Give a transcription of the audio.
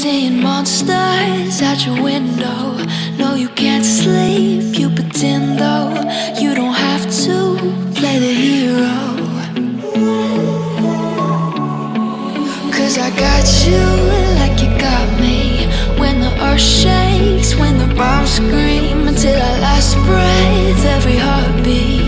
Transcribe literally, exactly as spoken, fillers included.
seeing monsters out your window. No, you can't sleep, you pretend though. You don't have to play the hero, 'cause I got you like you got me. When the earth shakes, when the bombs scream, until our last breath, every heartbeat.